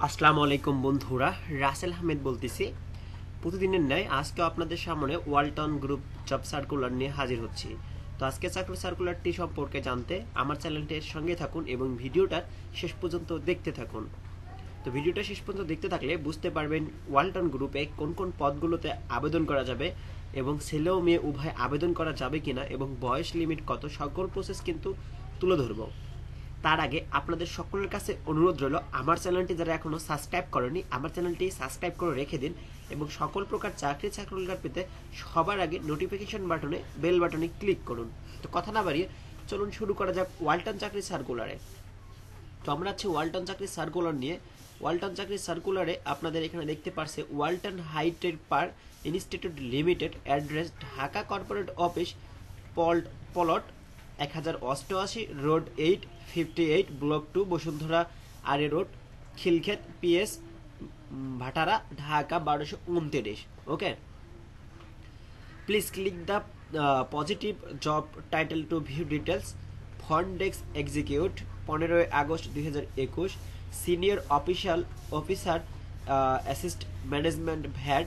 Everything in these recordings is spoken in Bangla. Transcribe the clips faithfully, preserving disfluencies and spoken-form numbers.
আসসালামু আলাইকুম বন্ধুরা, রাসেল আহমেদ বলতেছি। প্রতিদিনের ন্যায় আজকে আপনাদের সামনে ওয়ালটন গ্রুপ জব সার্কুলার নিয়ে হাজির হচ্ছি। তো আজকে চাকরি সার্কুলারটি সম্পর্কে জানতে আমার চ্যানেলটির সঙ্গে থাকুন এবং ভিডিওটা শেষ পর্যন্ত দেখতে থাকুন। তো ভিডিওটা শেষ পর্যন্ত দেখতে থাকলে বুঝতে পারবেন ওয়ালটন গ্রুপে কোন কোন পদগুলোতে আবেদন করা যাবে এবং ছেলে ও মেয়ে উভয় আবেদন করা যাবে কিনা এবং বয়স লিমিট কত, সকল প্রসেস কিন্তু তুলে ধরবো। তার আগে আপনাদের সকলের কাছে অনুরোধ রইল, আমার চ্যানেলটি যারা এখনো সাবস্ক্রাইব করেনি আমার চ্যানেলটি সাবস্ক্রাইব করে রেখে দিন এবং সকল প্রকার চাকরি সার্কুলার পেতে সবার আগে নোটিফিকেশন বাটনে বেল বাটনে ক্লিক করুন। তো কথা না বাড়িয়ে চলুন শুরু করা যাক ওয়ালটন চাকরি সার্কুলারে। তো আমরা আছি ওয়ালটন চাকরি সার্কুলার নিয়ে। ওয়ালটন চাকরি সার্কুলারে আপনাদের এখানে দেখতে পারছে ওয়ালটন হাইটেক পার institute limited, address Dhaka corporate office, পল্ট পলট এক হাজার অষ্টআশি, road eight fifty eight, block two, Bashundhara আরে রোড, খিলক্ষেত, পিএস ভাটারা, ঢাকা বারোশো উনত্রিশ। Okay, please click the positive job title to view details. Front desk execute, পনেরোই আগস্ট দুই হাজার একুশ। Senior official officer assist management VAT,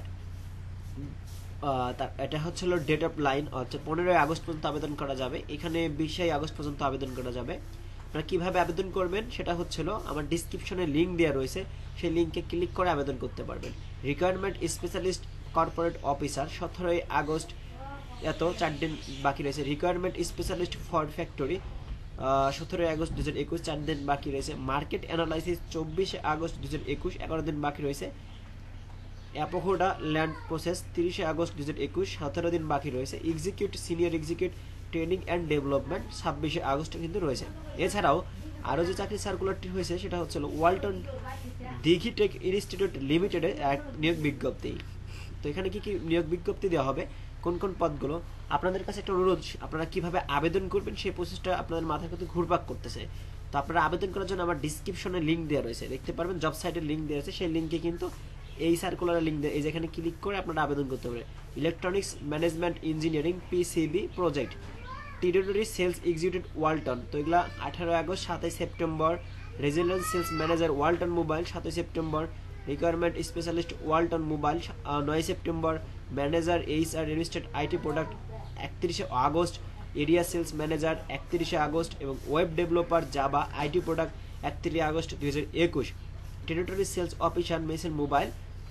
এটা হচ্ছিল ডেট অফ লাইন হচ্ছে পনেরোই আগস্ট পর্যন্ত আবেদন করা যাবে। এখানে বিশে আগস্ট পর্যন্ত আবেদন করা যাবে। আপনারা কীভাবে আবেদন করবেন সেটা হচ্ছিল আমার ডিসক্রিপশনে লিঙ্ক দেওয়া রয়েছে, সেই লিঙ্কে ক্লিক করে আবেদন করতে পারবেন। রিকোয়ারমেন্ট স্পেশালিস্ট কর্পোরেট অফিসার, সতেরোই আগস্ট, এত চার দিন বাকি রয়েছে। রিকোয়ারমেন্ট স্পেশালিস্ট ফর ফ্যাক্টরি, সতেরোই আগস্ট দু হাজার একুশ, চার দিন বাকি রয়েছে। মার্কেট অ্যানালাইসিস, চব্বিশে আগস্ট দু হাজার একুশ, এগারো দিন বাকি রয়েছে। অ্যাপোহোডা ল্যান্ড প্রসেস, তিরিশে আগস্ট দু হাজার একুশ, সতেরো দিন বাকি রয়েছে। Execute senior execute training and development, ছাব্বিশে আগস্ট কিন্তু রয়েছে। এছাড়াও আরও যে চাকরি সার্কুলারটি হয়েছে সেটা হচ্ছিল ওয়ালটন ডিজিটেক ইনস্টিটিউট লিমিটেডের এক নিয়োগ বিজ্ঞপ্তি। তো এখানে কি কি নিয়োগ বিজ্ঞপ্তি দেওয়া হবে, কোন কোন পদগুলো, আপনাদের কাছে একটা অনুরোধ, আপনারা কিভাবে আবেদন করবেন সেই প্রসেসটা আপনাদের মাথার কাছে ঘুরপাক করতেছে। তো আপনারা আবেদন করার জন্য আমার ডিসক্রিপশনে লিঙ্ক দেওয়া রয়েছে, দেখতে পারবেন জব সাইটের লিঙ্ক দেওয়া আছে, সেই লিঙ্কে কিন্তু এই সার্কুলারের লিঙ্ক দেয়, এই যেখানে ক্লিক করে আপনারা আবেদন করতে পারেন। Electronics management engineering PCB project, territory sales executive Walton, তো এগুলা আঠারোই আগস্ট, সাতই September. Residence sales manager Walton mobile, সাতই September. Requirement specialist Walton mobile, নয় September. Manager H R registered IT product, একত্রিশে আগস্ট। এরিয়া সেলস ম্যানেজার, একত্রিশে আগস্ট এবং web developer Java IT product, একত্রিশে আগস্ট দুই হাজার একুশ। Territory sales officer Marcel mobile,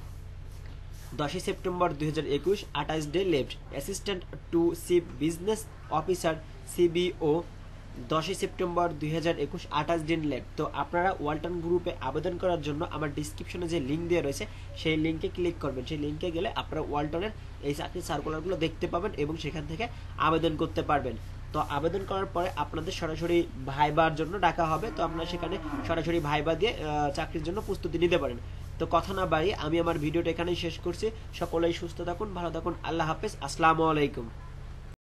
দশই সেপ্টেম্বর দুই হাজার একুশ, আঠাশ day left. Assistant two chief business officer CBO, দশই সেপ্টেম্বর দুই হাজার একুশ, আঠাশ দিন লেফট। তো আপনারা ওয়ালটন গ্রুপে আবেদন করার জন্য আমার ডিসক্রিপশনে যে লিঙ্ক দেওয়া রয়েছে সেই লিঙ্কে ক্লিক করবেন। সেই লিঙ্কে গেলে আপনারা ওয়ালটনের এই চাকরির সার্কুলারগুলো দেখতে পাবেন এবং সেখান থেকে আবেদন করতে পারবেন। তো আবেদন করার পরে আপনাদের সরাসরি ভাইবার জন্য ডাকা হবে, তো আপনারা সেখানে সরাসরি ভাইবা দিয়ে চাকরির জন্য প্রস্তুতি নিতে পারেন। তো কথা না বাড়িয়ে আমি আমার ভিডিওটা এখানেই শেষ করছি। সকলেই সুস্থ থাকুন, ভালো থাকুন, আল্লাহ হাফেজ, আসসালামু আলাইকুম।